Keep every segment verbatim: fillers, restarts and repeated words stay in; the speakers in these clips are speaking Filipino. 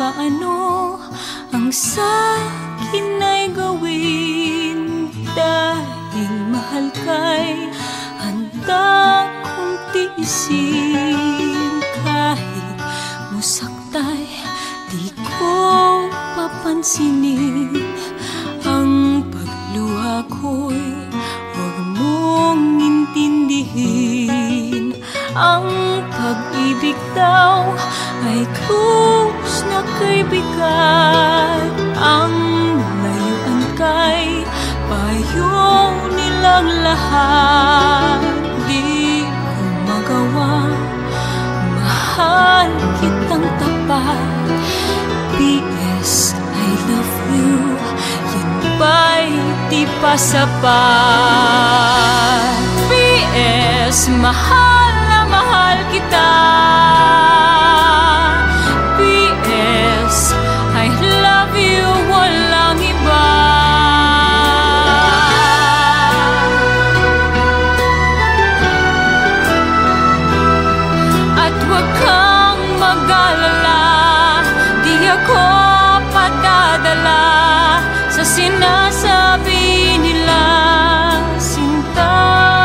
ano ang sa'kin ay gawin. Dahil mahal kay handa kong tiisin. Kahit musaktay di ko papansinin. Ang pagluha ko'y huwag mong intindihin. Ang pag-ibig daw ay krus na kay bigat. Ang layuan kay payo nilang lahat. Di ko magawa, mahal kitang tapat. P S I love you, yan ba'y di pa sapat? P S mahal na mahal kita. P S I love you, walang iba. At huwag kang mag-alala, di ako padadala sa sinasabi nila, sinta.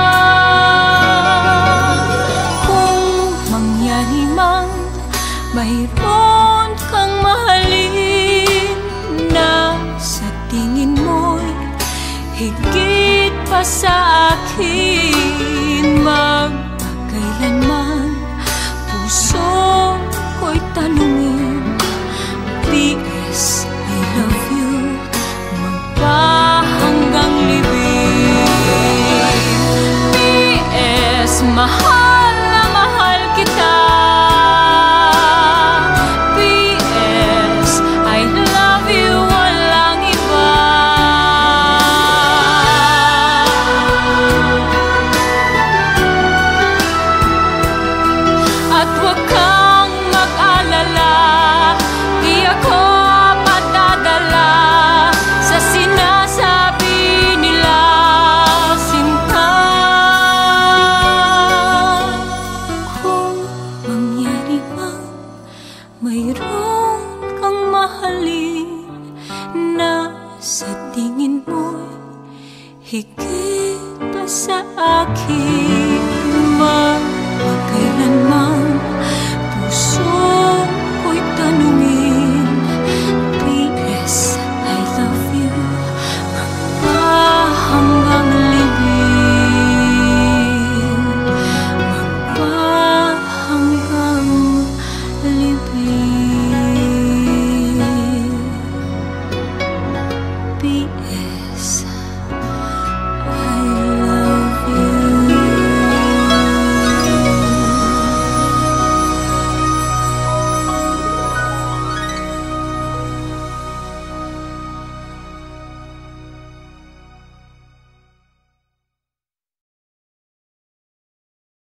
Kung mangyari mang mayroon kang mahalin na sa tingin mo'y higit pa sa akin, magpakailanman puso ko'y tanungin. P S I love you, magpahanggang libing. P S mahal na mahal kita. P S I love you, walang iba. At huwag kang mag-alala, di ako padadala sa sinasabi nila, sinta. Kung mangyari mang mayroon kang mahalin na sa tingin mo'y higit pa sa akin,